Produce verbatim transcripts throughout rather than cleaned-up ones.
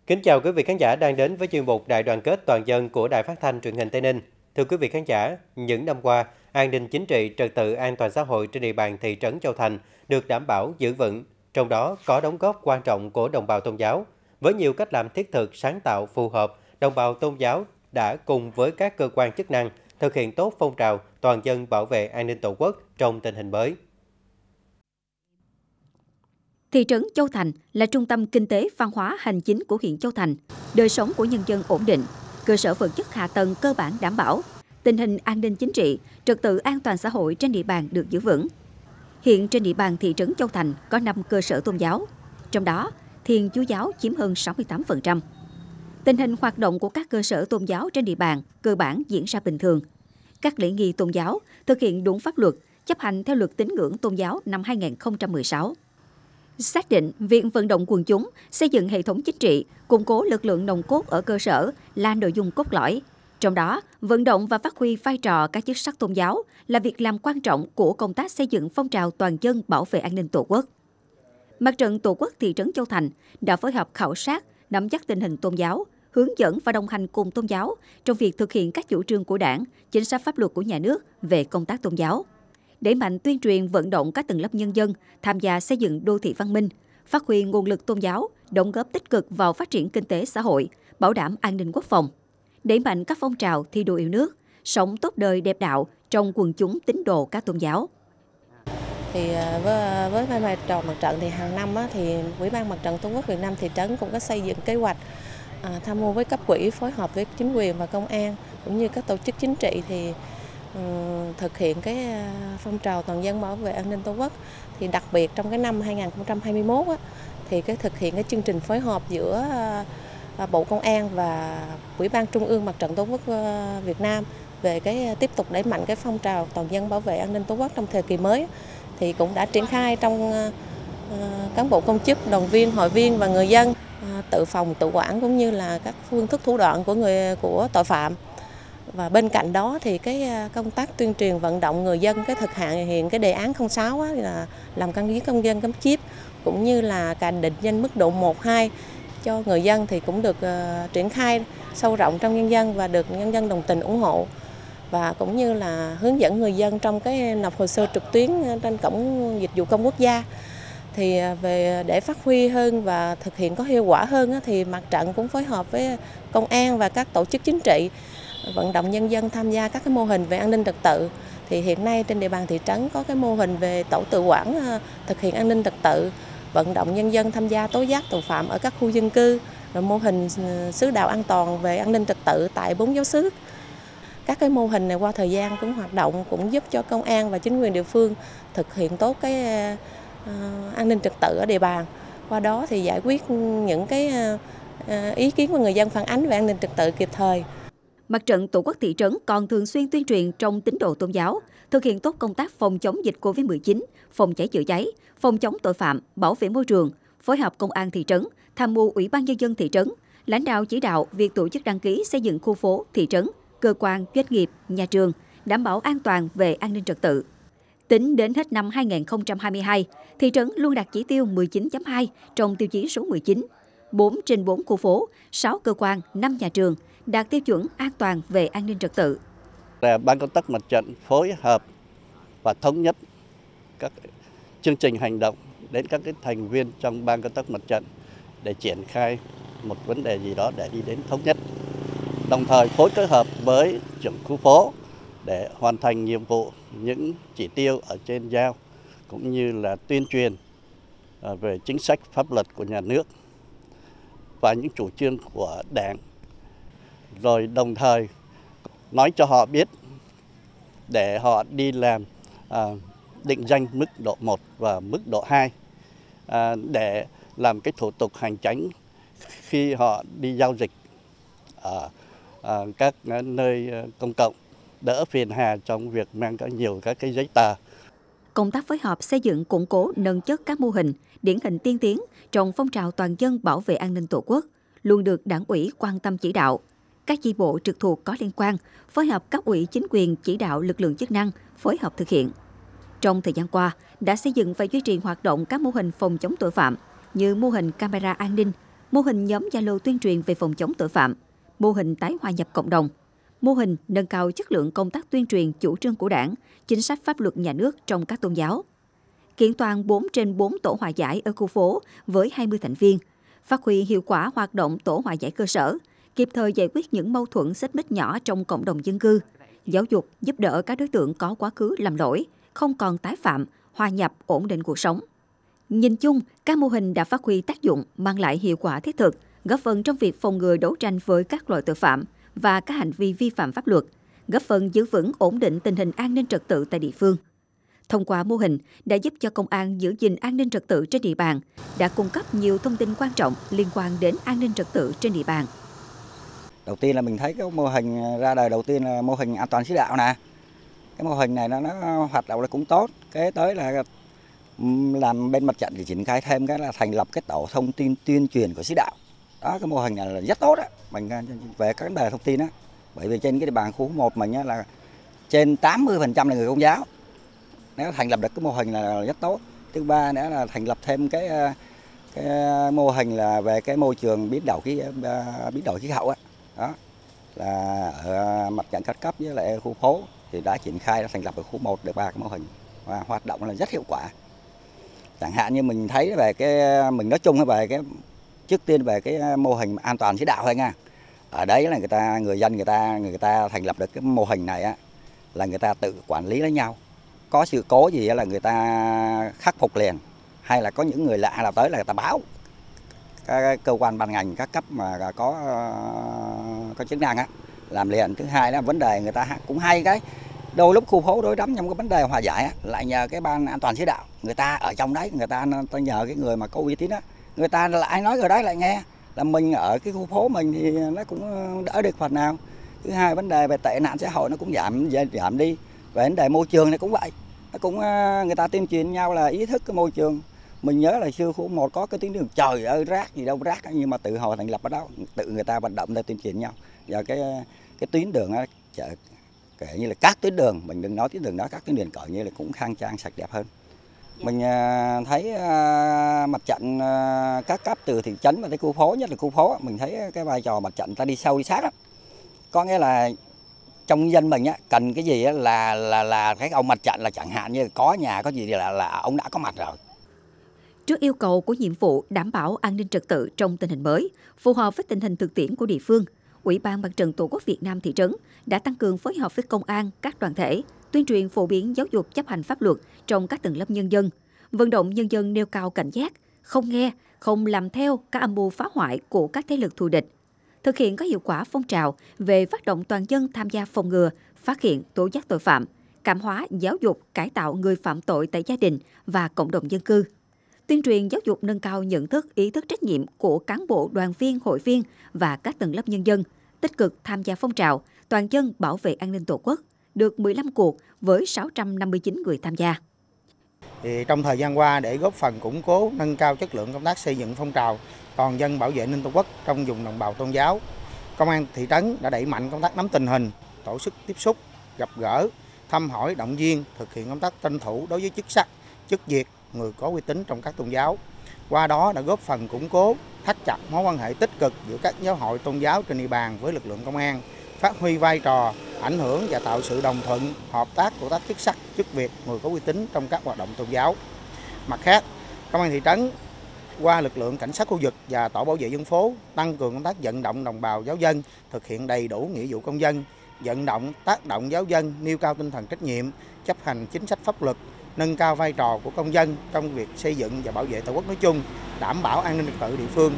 Kính chào quý vị khán giả đang đến với chuyên mục Đại đoàn kết toàn dân của Đài Phát thanh Truyền hình Tây Ninh. Thưa quý vị khán giả, những năm qua, an ninh chính trị, trật tự an toàn xã hội trên địa bàn thị trấn Châu Thành được đảm bảo giữ vững, trong đó có đóng góp quan trọng của đồng bào tôn giáo. Với nhiều cách làm thiết thực, sáng tạo, phù hợp, đồng bào tôn giáo đã cùng với các cơ quan chức năng thực hiện tốt phong trào toàn dân bảo vệ an ninh Tổ quốc trong tình hình mới. Thị trấn Châu Thành là trung tâm kinh tế, văn hóa, hành chính của huyện Châu Thành. Đời sống của nhân dân ổn định, cơ sở vật chất hạ tầng cơ bản đảm bảo, tình hình an ninh chính trị, trật tự an toàn xã hội trên địa bàn được giữ vững. Hiện trên địa bàn thị trấn Châu Thành có năm cơ sở tôn giáo, trong đó Thiên Chúa giáo chiếm hơn sáu mươi tám phần trăm. Tình hình hoạt động của các cơ sở tôn giáo trên địa bàn cơ bản diễn ra bình thường. Các lễ nghi tôn giáo thực hiện đúng pháp luật, chấp hành theo luật tín ngưỡng tôn giáo năm hai nghìn không trăm mười sáu. Xác định việc vận động quần chúng, xây dựng hệ thống chính trị, củng cố lực lượng nòng cốt ở cơ sở là nội dung cốt lõi. Trong đó, vận động và phát huy vai trò các chức sắc tôn giáo là việc làm quan trọng của công tác xây dựng phong trào toàn dân bảo vệ an ninh Tổ quốc. Mặt trận Tổ quốc thị trấn Châu Thành đã phối hợp khảo sát, nắm chắc tình hình tôn giáo, hướng dẫn và đồng hành cùng tôn giáo trong việc thực hiện các chủ trương của Đảng, chính sách pháp luật của nhà nước về công tác tôn giáo. Đẩy mạnh tuyên truyền vận động các tầng lớp nhân dân tham gia xây dựng đô thị văn minh, phát huy nguồn lực tôn giáo, đóng góp tích cực vào phát triển kinh tế xã hội, bảo đảm an ninh quốc phòng. Đẩy mạnh các phong trào thi đua yêu nước, sống tốt đời đẹp đạo trong quần chúng tín đồ các tôn giáo. Thì với, với vai trò mặt trận thì hàng năm á, thì Ủy ban Mặt trận Tổ quốc Việt Nam thị trấn cũng có xây dựng kế hoạch à, tham mưu với cấp ủy, phối hợp với chính quyền và công an cũng như các tổ chức chính trị thì thực hiện cái phong trào toàn dân bảo vệ an ninh Tổ quốc. Thì đặc biệt trong cái năm hai nghìn không trăm hai mươi mốt á, thì cái thực hiện cái chương trình phối hợp giữa Bộ Công an và Ủy ban Trung ương Mặt trận Tổ quốc Việt Nam về cái tiếp tục đẩy mạnh cái phong trào toàn dân bảo vệ an ninh Tổ quốc trong thời kỳ mới thì cũng đã triển khai trong cán bộ công chức, đoàn viên, hội viên và người dân tự phòng tự quản cũng như là các phương thức thủ đoạn của người của tội phạm. Và bên cạnh đó thì cái công tác tuyên truyền vận động người dân cái thực hiện cái đề án không sáu á, là làm căn cước công dân gắn chip cũng như là cả định danh mức độ một, hai cho người dân thì cũng được uh, triển khai sâu rộng trong nhân dân và được nhân dân đồng tình ủng hộ, và cũng như là hướng dẫn người dân trong cái nộp hồ sơ trực tuyến trên cổng dịch vụ công quốc gia. Thì về để phát huy hơn và thực hiện có hiệu quả hơn á, thì mặt trận cũng phối hợp với công an và các tổ chức chính trị vận động nhân dân tham gia các cái mô hình về an ninh trật tự. Thì hiện nay trên địa bàn thị trấn có cái mô hình về tổ tự quản thực hiện an ninh trật tự, vận động nhân dân tham gia tố giác tội phạm ở các khu dân cư, rồi mô hình xứ đạo an toàn về an ninh trật tự tại bốn giáo xứ. Các cái mô hình này qua thời gian cũng hoạt động cũng giúp cho công an và chính quyền địa phương thực hiện tốt cái uh, an ninh trật tự ở địa bàn. Qua đó thì giải quyết những cái uh, ý kiến của người dân phản ánh về an ninh trật tự kịp thời. Mặt trận Tổ quốc thị trấn còn thường xuyên tuyên truyền trong tín đồ tôn giáo, thực hiện tốt công tác phòng chống dịch Covid mười chín, phòng cháy chữa cháy, phòng chống tội phạm, bảo vệ môi trường, phối hợp công an thị trấn, tham mưu Ủy ban nhân dân thị trấn, lãnh đạo chỉ đạo việc tổ chức đăng ký xây dựng khu phố, thị trấn, cơ quan, doanh nghiệp, nhà trường, đảm bảo an toàn về an ninh trật tự. Tính đến hết năm hai nghìn không trăm hai mươi hai, thị trấn luôn đạt chỉ tiêu mười chín chấm hai trong tiêu chí số mười chín, bốn trên bốn khu phố, sáu cơ quan, năm nhà trường đạt tiêu chuẩn an toàn về an ninh trật tự. Ban công tác mặt trận phối hợp và thống nhất các chương trình hành động đến các cái thành viên trong ban công tác mặt trận để triển khai một vấn đề gì đó để đi đến thống nhất. Đồng thời phối kết hợp với trưởng khu phố để hoàn thành nhiệm vụ những chỉ tiêu ở trên giao cũng như là tuyên truyền về chính sách pháp luật của nhà nước và những chủ trương của Đảng. Rồi đồng thời nói cho họ biết để họ đi làm à, định danh mức độ một và mức độ hai à, để làm cái thủ tục hành chính khi họ đi giao dịch ở à, các nơi công cộng, đỡ phiền hà trong việc mang có nhiều các cái giấy tờ. Công tác phối hợp xây dựng, củng cố, nâng chất các mô hình, điển hình tiên tiến trong phong trào toàn dân bảo vệ an ninh Tổ quốc luôn được Đảng ủy quan tâm chỉ đạo. Các chi bộ trực thuộc có liên quan phối hợp cấp ủy chính quyền chỉ đạo lực lượng chức năng phối hợp thực hiện. Trong thời gian qua, đã xây dựng và duy trì hoạt động các mô hình phòng chống tội phạm như mô hình camera an ninh, mô hình nhóm Zalo tuyên truyền về phòng chống tội phạm, mô hình tái hòa nhập cộng đồng, mô hình nâng cao chất lượng công tác tuyên truyền chủ trương của Đảng, chính sách pháp luật nhà nước trong các tôn giáo. Kiện toàn bốn trên bốn tổ hòa giải ở khu phố với hai mươi thành viên, phát huy hiệu quả hoạt động tổ hòa giải cơ sở, kịp thời giải quyết những mâu thuẫn xích mích nhỏ trong cộng đồng dân cư, giáo dục giúp đỡ các đối tượng có quá khứ lầm lỗi, không còn tái phạm, hòa nhập ổn định cuộc sống. Nhìn chung, các mô hình đã phát huy tác dụng, mang lại hiệu quả thiết thực, góp phần trong việc phòng ngừa đấu tranh với các loại tội phạm và các hành vi vi phạm pháp luật, góp phần giữ vững ổn định tình hình an ninh trật tự tại địa phương. Thông qua mô hình đã giúp cho công an giữ gìn an ninh trật tự trên địa bàn, đã cung cấp nhiều thông tin quan trọng liên quan đến an ninh trật tự trên địa bàn. Đầu tiên là mình thấy cái mô hình ra đời đầu tiên là mô hình an toàn xứ đạo nè. Cái mô hình này nó, nó hoạt động là cũng tốt. Kế tới là làm bên mặt trận thì triển khai thêm cái là thành lập cái tổ thông tin tuyên truyền của xứ đạo. Đó, cái mô hình này là rất tốt á, mình về các vấn đề thông tin á. Bởi vì trên cái địa bàn khu một mình á, là trên tám mươi phần trăm là người Công giáo. Nếu thành lập được cái mô hình là rất tốt. Thứ ba nữa là thành lập thêm cái cái mô hình là về cái môi trường biến đổi khí biến đổi khí hậu á. Đó là ở mặt trận các cấp với lại khu phố thì đã triển khai đã thành lập ở khu một được ba cái mô hình và hoạt động là rất hiệu quả. Chẳng hạn như mình thấy về cái mình nói chung về cái trước tiên về cái mô hình an toàn xứ đạo thôi nha. Ở đấy là người ta người dân người ta người ta thành lập được cái mô hình này á là người ta tự quản lý lấy nhau. Có sự cố gì là người ta khắc phục liền, hay là có những người lạ nào tới là người ta báo các cơ quan ban ngành các cấp mà có có chức năng á làm liền. Thứ hai là vấn đề người ta cũng hay cái đôi lúc khu phố đối đắm trong cái vấn đề hòa giải á, lại nhờ cái ban an toàn xứ đạo, người ta ở trong đấy người ta, ta nhờ cái người mà có uy tín á, người ta lại nói ở đấy lại nghe là mình ở cái khu phố mình thì nó cũng đỡ được phần nào. Thứ hai vấn đề về tệ nạn xã hội nó cũng giảm giảm đi. Về vấn đề môi trường này cũng vậy, nó cũng người ta tuyên truyền nhau là ý thức cái môi trường. Mình nhớ là xưa khu một có cái tuyến đường trời ơi rác gì đâu rác, nhưng mà tự hồi thành lập ở đó tự người ta vận động ra tuyên truyền nhau. Giờ cái cái tuyến đường á, kể như là các tuyến đường, mình đừng nói tuyến đường đó, các tuyến đường cỡ như là cũng khang trang sạch đẹp hơn. Mình thấy mặt trận các cấp từ thị trấn và tới khu phố, nhất là khu phố, mình thấy cái vai trò mặt trận ta đi sâu đi sát lắm. Có nghĩa là trong dân mình á, cần cái gì á, là là là cái ông mặt trận là chẳng hạn như có nhà có gì là là ông đã có mặt rồi. Trước yêu cầu của nhiệm vụ đảm bảo an ninh trật tự trong tình hình mới, phù hợp với tình hình thực tiễn của địa phương, Ủy ban Mặt trận Tổ quốc Việt Nam thị trấn đã tăng cường phối hợp với công an, các đoàn thể, tuyên truyền phổ biến giáo dục chấp hành pháp luật trong các tầng lớp nhân dân, vận động nhân dân nêu cao cảnh giác, không nghe, không làm theo các âm mưu phá hoại của các thế lực thù địch, thực hiện có hiệu quả phong trào về phát động toàn dân tham gia phòng ngừa, phát hiện, tố giác tội phạm, cảm hóa, giáo dục, cải tạo người phạm tội tại gia đình và cộng đồng dân cư. Tuyên truyền giáo dục nâng cao nhận thức, ý thức trách nhiệm của cán bộ, đoàn viên, hội viên và các tầng lớp nhân dân, tích cực tham gia phong trào toàn dân bảo vệ an ninh Tổ quốc, được mười lăm cuộc với sáu trăm năm mươi chín người tham gia. Thì trong thời gian qua, để góp phần củng cố, nâng cao chất lượng công tác xây dựng phong trào toàn dân bảo vệ an ninh Tổ quốc trong vùng đồng bào tôn giáo, Công an thị trấn đã đẩy mạnh công tác nắm tình hình, tổ chức tiếp xúc, gặp gỡ, thăm hỏi, động viên, thực hiện công tác tranh thủ đối với chức sắc, chức việc, người có uy tín trong các tôn giáo. Qua đó đã góp phần củng cố, thắt chặt mối quan hệ tích cực giữa các giáo hội tôn giáo trên địa bàn với lực lượng công an, phát huy vai trò, ảnh hưởng và tạo sự đồng thuận, hợp tác của các chức sắc, chức việc, người có uy tín trong các hoạt động tôn giáo. Mặt khác, Công an thị trấn qua lực lượng cảnh sát khu vực và tổ bảo vệ dân phố tăng cường công tác vận động đồng bào giáo dân thực hiện đầy đủ nghĩa vụ công dân, vận động tác động giáo dân nêu cao tinh thần trách nhiệm, chấp hành chính sách pháp luật, nâng cao vai trò của công dân trong việc xây dựng và bảo vệ Tổ quốc nói chung, đảm bảo an ninh trật tự địa phương.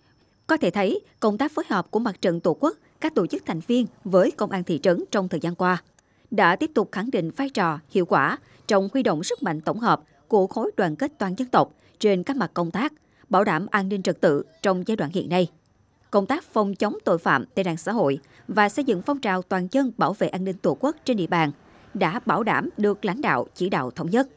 Có thể thấy, công tác phối hợp của Mặt trận Tổ quốc, các tổ chức thành viên với Công an thị trấn trong thời gian qua đã tiếp tục khẳng định vai trò, hiệu quả trong huy động sức mạnh tổng hợp của khối đoàn kết toàn dân tộc trên các mặt công tác, bảo đảm an ninh trật tự trong giai đoạn hiện nay. Công tác phòng chống tội phạm, tệ nạn xã hội và xây dựng phong trào toàn dân bảo vệ an ninh Tổ quốc trên địa bàn đã bảo đảm được lãnh đạo chỉ đạo thống nhất.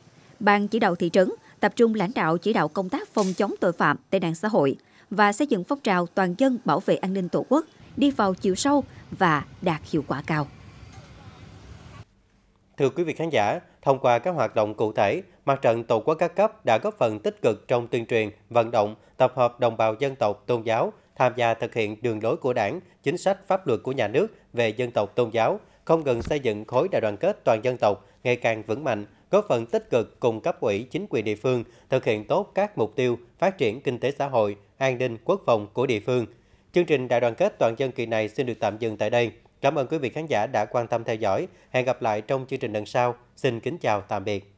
Ban chỉ đạo thị trấn tập trung lãnh đạo chỉ đạo công tác phòng chống tội phạm, tệ nạn xã hội và xây dựng phong trào toàn dân bảo vệ an ninh Tổ quốc đi vào chiều sâu và đạt hiệu quả cao. Thưa quý vị khán giả, Thông qua các hoạt động cụ thể, Mặt trận Tổ quốc các cấp đã góp phần tích cực trong tuyên truyền, vận động, tập hợp đồng bào dân tộc, tôn giáo, tham gia thực hiện đường lối của Đảng, chính sách pháp luật của nhà nước về dân tộc tôn giáo, không ngừng xây dựng khối đại đoàn kết toàn dân tộc ngày càng vững mạnh, góp phần tích cực cùng cấp ủy chính quyền địa phương thực hiện tốt các mục tiêu phát triển kinh tế xã hội, an ninh quốc phòng của địa phương. Chương trình đại đoàn kết toàn dân kỳ này xin được tạm dừng tại đây. Cảm ơn quý vị khán giả đã quan tâm theo dõi. Hẹn gặp lại trong chương trình lần sau. Xin kính chào tạm biệt.